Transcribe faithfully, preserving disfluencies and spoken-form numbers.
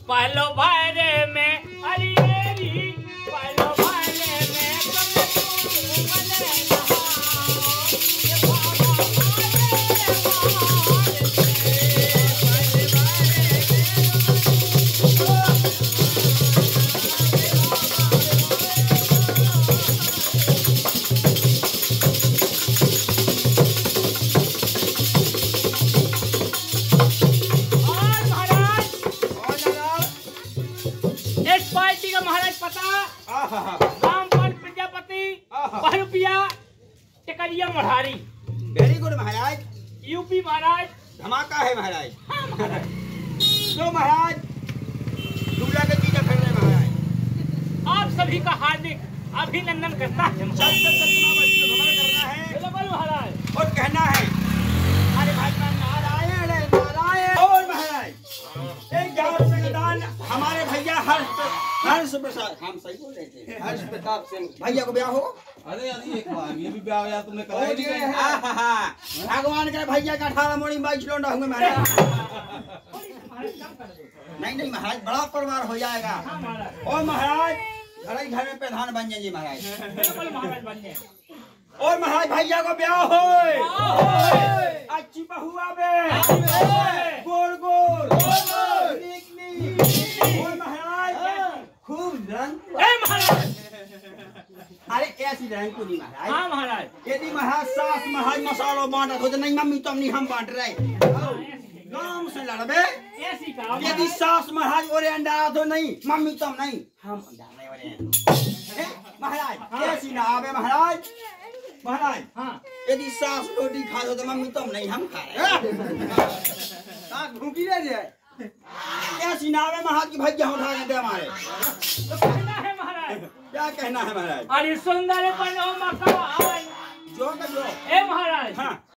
पहलो भारे में अरियरी पहलो भारे में तुम मने मढ़ारी। वेरी गुड महाराज। यूपी महाराज धमाका है महाराज। हाँ महाराज। तो महाराज दूल्हा के चीजा कर रहे महाराज। आप सभी का हार्दिक अभिनंदन करता है चल चल चल भ्रमण करना है बिल्कुल महाराज और कहना है अरे भाई नारायण नारायण। और महाराज एक गाँव से दान हमारे भैया हर्ष हर्ष प्रसाद हम सही बोल रहे थे हर्ष प्रताप सिंह भैया को ब्याह हो। अरे अरे एक बार ये भी ब्याह यार तुमने कराया नहीं है। भगवान के भैया का अठारह मोड़ी बाईस लोंडा होंगे महाराज। नहीं नहीं महाराज बड़ा परिवार हो जाएगा। और महाराज घर ही घर में प्रधान बन जाएंगे महाराज। और महाराज भैया को ब्याह हो अच्छी बहू आवे गोर गोर और महाराज खूब रंग। अरे ऐसी रंग को नहीं महाराज। हाँ महाराज। यदि महाराज सास महाराज मसालो बांटा हो तो नहीं मम्मी तुम नहीं हम बांट रहे गांव से लड़बे। यदि सास महाराज ओरे अंडा तो नहीं मम्मी तुम नहीं हम महाराज ऐसी ना आवे महाराज। महाराज हाँ यदि सास रोटी खा दो तो मम्मी तुम नहीं हम खा रहे सास भूखी रह जाए। ऐसी ना आवे महाराज की भैया उठा के दे हमारे। तो कहना है महाराज। क्या कहना है महाराज। अरे सुंदर बनो मकान जो का जो ए महाराज। हाँ।